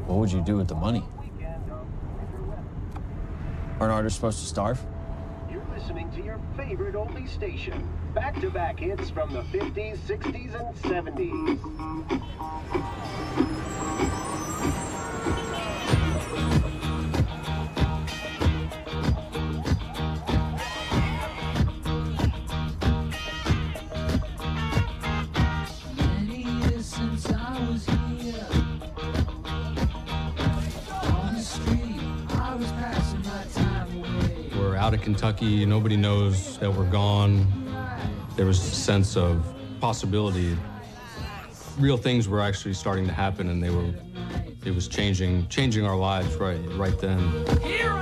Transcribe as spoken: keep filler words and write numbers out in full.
What would you do with the money? Aren't artists supposed to starve? You're listening to your favorite oldie station. Back-to-back hits from the fifties, sixties, and seventies. We're out of Kentucky, nobody knows that we're gone. There was a sense of possibility. Real things were actually starting to happen, and they were, it was changing, changing our lives right, right then.